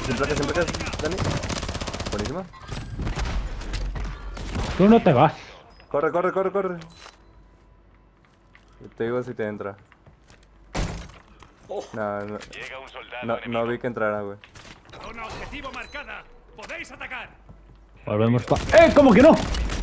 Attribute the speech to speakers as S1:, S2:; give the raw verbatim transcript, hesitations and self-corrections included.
S1: Sin placas, sin placas, Dani. Buenísima.
S2: Tú no te vas.
S1: Corre, corre, corre, corre. Te digo si te entra.
S3: Oh.
S1: No, no,
S4: Llega un soldado
S1: no,
S4: enemigo.
S1: no vi que entrara, güey.
S4: Zona objetivo marcada. Podéis atacar.
S2: Volvemos pa... ¡Eh! ¿Cómo que no?